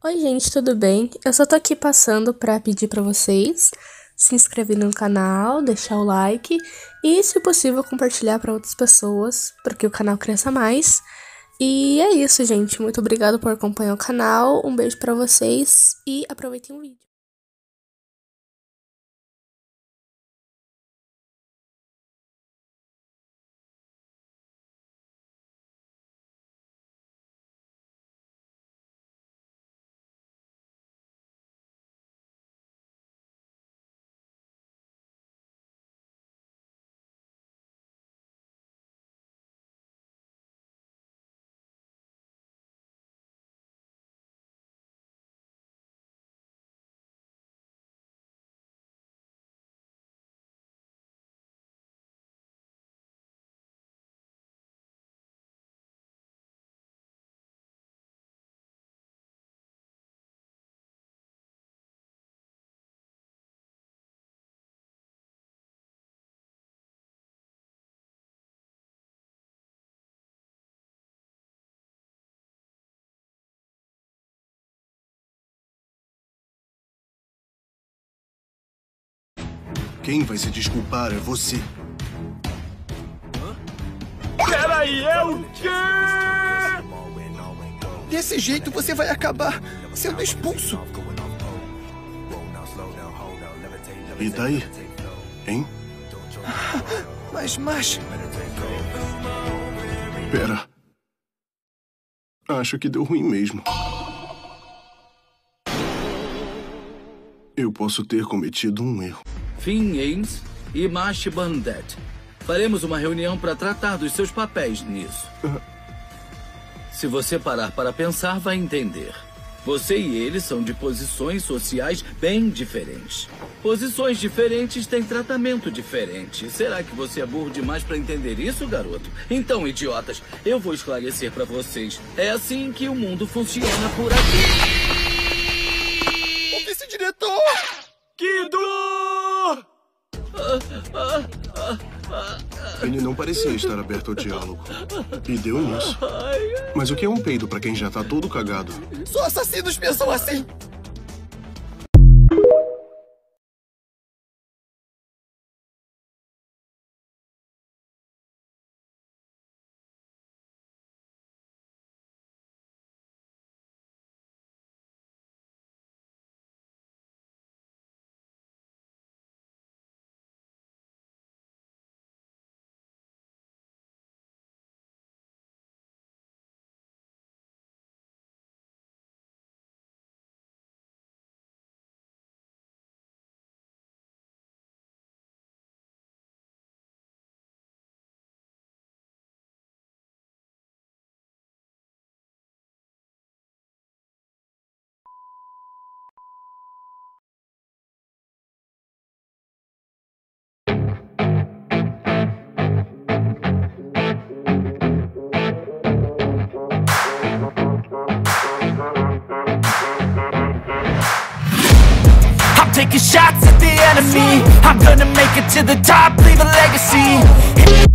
Oi, gente, tudo bem? Eu só tô aqui passando pra pedir pra vocês se inscreverem no canal, deixar o like e, se possível, compartilhar pra outras pessoas, para que o canal cresça mais. E é isso, gente. Muito obrigada por acompanhar o canal. Um beijo pra vocês e aproveitem o vídeo. Quem vai se desculpar é você. Peraí, é o quê? Desse jeito você vai acabar sendo expulso. E daí? Hein? Mas... Pera. Acho que deu ruim mesmo. Eu posso ter cometido um erro. Finn Ames e Mash Bandet. Faremos uma reunião para tratar dos seus papéis nisso. Se você parar para pensar, vai entender. Você e ele são de posições sociais bem diferentes. Posições diferentes têm tratamento diferente. Será que você é burro demais para entender isso, garoto? Então, idiotas, eu vou esclarecer para vocês. É assim que o mundo funciona por aqui. O vice-diretor! Que dor! Ele não parecia estar aberto ao diálogo. E deu nisso. Mas o que é um peido pra quem já tá todo cagado? Só assassinos pensam assim! I'm taking shots at the enemy. I'm gonna make it to the top, leave a legacy.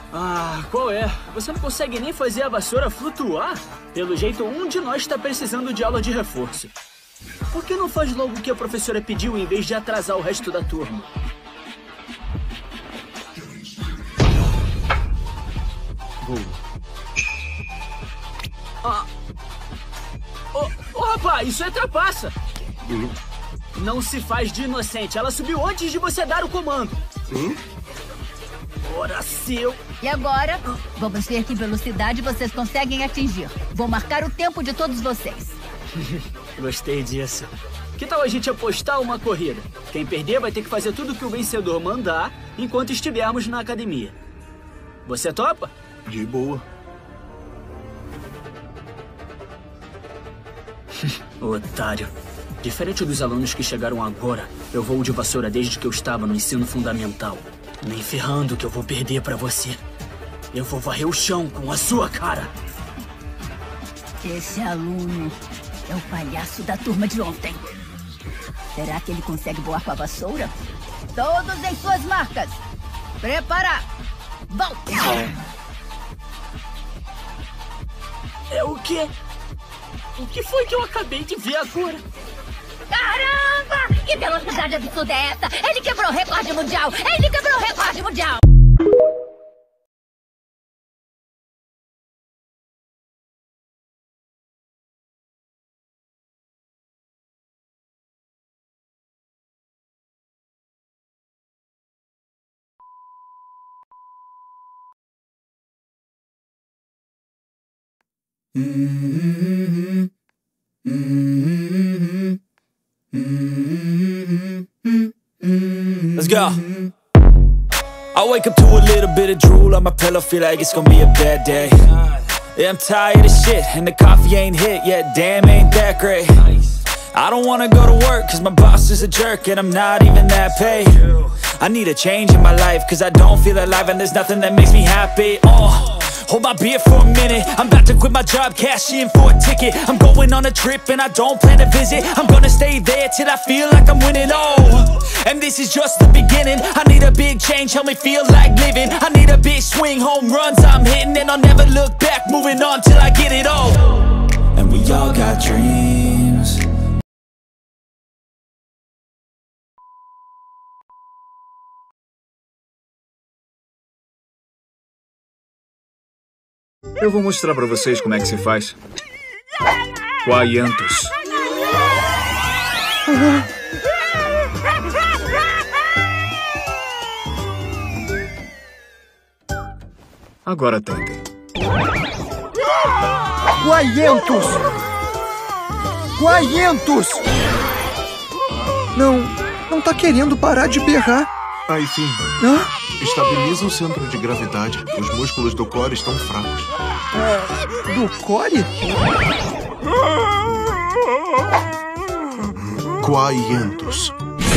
Ah, qual é? Você não consegue nem fazer a vassoura flutuar? Pelo jeito, um de nós está precisando de aula de reforço. Por que não faz logo o que a professora pediu em vez de atrasar o resto da turma? Rapaz, isso é trapaça! Não se faz de inocente. Ela subiu antes de você dar o comando. Ora, seu... E agora, vamos ver que velocidade vocês conseguem atingir. Vou marcar o tempo de todos vocês. Gostei disso. Que tal a gente apostar uma corrida? Quem perder vai ter que fazer tudo que o vencedor mandar enquanto estivermos na academia. Você topa? De boa. Otário. Diferente dos alunos que chegaram agora, eu vou de vassoura desde que eu estava no ensino fundamental. Nem ferrando que eu vou perder pra você. Eu vou varrer o chão com a sua cara. Esse aluno é o palhaço da turma de ontem. Será que ele consegue voar com a vassoura? Todos em suas marcas. Preparar. Vão! É o quê? O que foi que eu acabei de ver agora? Caramba! Que velocidade absurda é essa? Ele quebrou o recorde mundial! Ele quebrou o recorde mundial! Let's go. I wake up to a little bit of drool on my pillow, feel like it's gonna be a bad day. Yeah, I'm tired of shit, and the coffee ain't hit yet, damn, ain't that great. I don't wanna go to work, cause my boss is a jerk, and I'm not even that paid. I need a change in my life, cause I don't feel alive, and there's nothing that makes me happy. Hold my beer for a minute, I'm about to quit my job, cash in for a ticket. I'm going on a trip and I don't plan to visit. I'm gonna stay there till I feel like I'm winning, and this is just the beginning. I need a big change, help me feel like living. I need a big swing, home runs I'm hitting, and I'll never look back, moving on till I get it all. And we all got dreams. Eu vou mostrar pra vocês como é que se faz. Quaiantos. Agora tentem. Quaiantos! Quaiantos! Não tá querendo parar de berrar. Aí, sim. Estabiliza o centro de gravidade. Os músculos do core estão fracos. Do core? Quaiantos.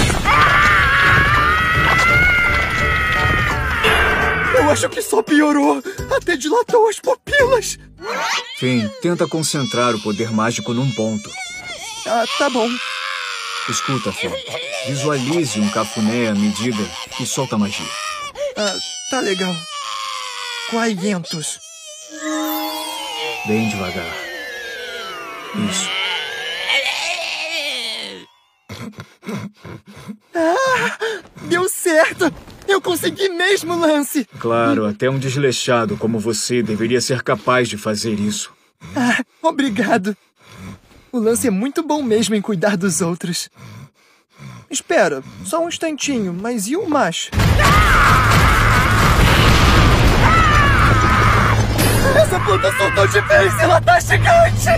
Eu acho que só piorou. Até dilatou as pupilas. Finn, tenta concentrar o poder mágico num ponto. Tá bom. Escuta, Finn. Visualize um cafuné à medida que solta magia. Tá legal. Quaiantos. Bem devagar. Isso. Deu certo! Eu consegui mesmo, Lance! Claro, até um desleixado como você deveria ser capaz de fazer isso. Obrigado. O Lance é muito bom mesmo em cuidar dos outros. Espera, só um instantinho, mas e o macho? Essa planta soltou de vez, ela tá gigante!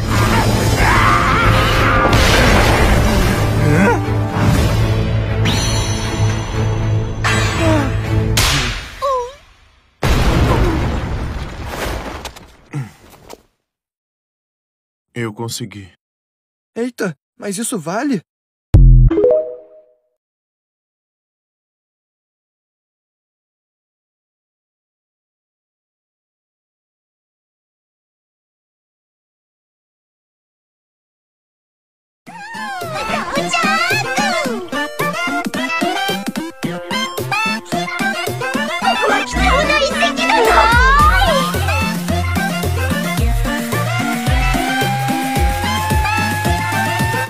Eu consegui. Eita, mas isso vale?